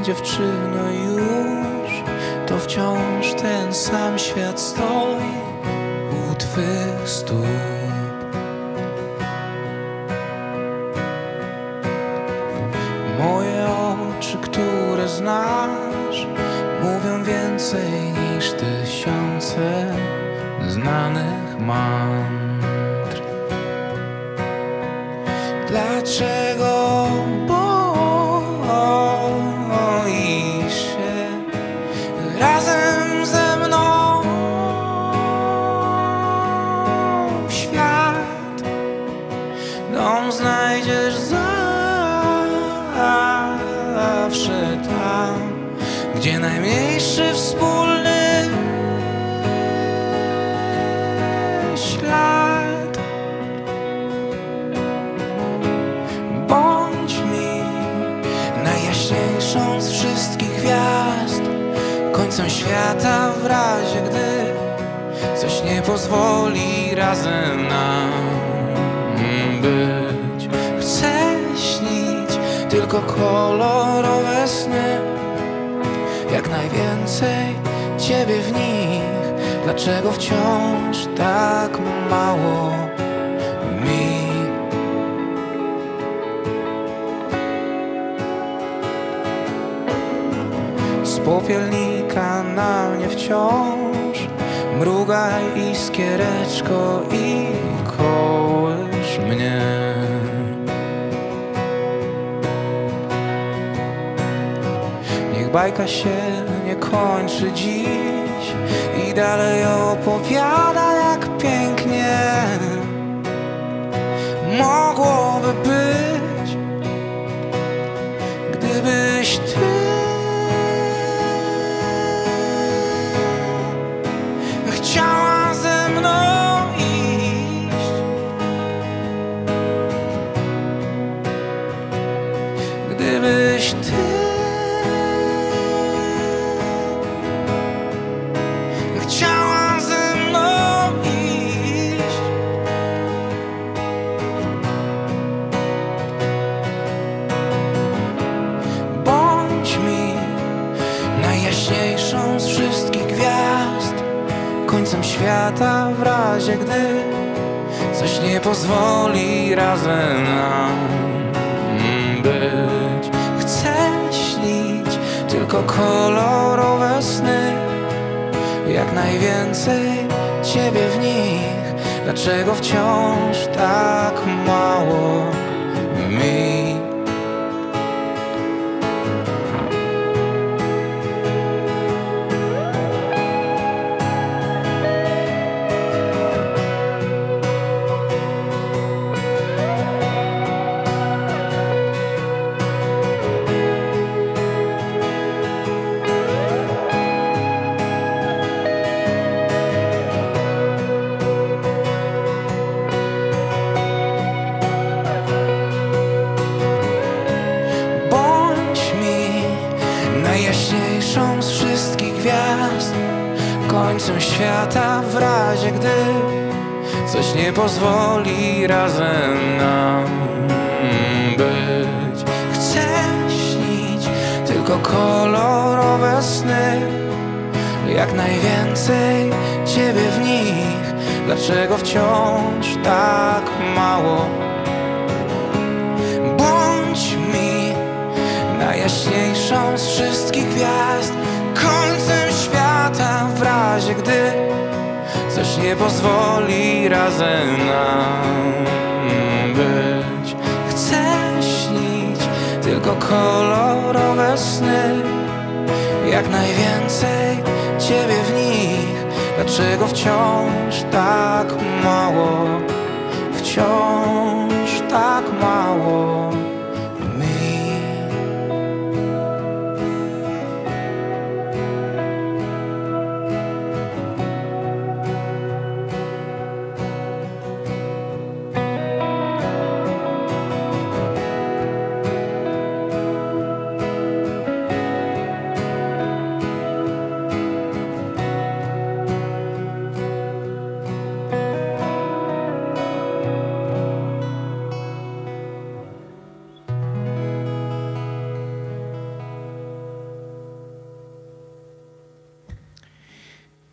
dziewczyno, już to wciąż ten sam świat stoi u twych stóp. Moje oczy, które znasz, mówią więcej niż tysiące znanych mantr. Dlaczego boisz się razem ze mną w świat? Dom znajdziesz zawsze tam, gdzie najmniejszy wspólny ślad. Bądź mi najjaśniejszą z wszystkich gwiazd, końcem świata w razie gdy coś nie pozwoli razem nam być. Chcę śnić tylko kolorowe sny, jak najwięcej ciebie w nich. Dlaczego wciąż tak mało mi? Z popielnika na mnie wciąż mrugaj iskiereczko i kołysz mnie. Niech bajka się nie kończy dziś i dalej opowiada, jak pięknie mogłoby być, gdybyś ty chciała ze mną iść, gdybyś ty chciała ze mną iść. Bądź mi najjaśniejszą z wszystkich gwiazd, końcem świata w razie gdy coś nie pozwoli razem nam być. Chcę śnić tylko kolorowe sny, jak najwięcej ciebie w nich. Dlaczego wciąż tak mało mi? Najjaśniejszą z wszystkich gwiazd, końcem świata w razie gdy coś nie pozwoli razem nam być. Chcę śnić tylko kolorowe sny, jak najwięcej ciebie w nich. Dlaczego wciąż tak mało? Bądź mi najjaśniejszą z wszystkich gwiazd, końcem świata w razie gdy coś nie pozwoli razem nam być. Chcę śnić tylko kolorowe sny, jak najwięcej ciebie w nich. Dlaczego wciąż tak mało, wciąż tak mało mi?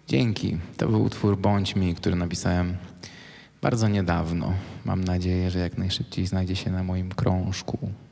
Dzięki. To był utwór Bądź mi, który napisałem bardzo niedawno. Mam nadzieję, że jak najszybciej znajdzie się na moim krążku.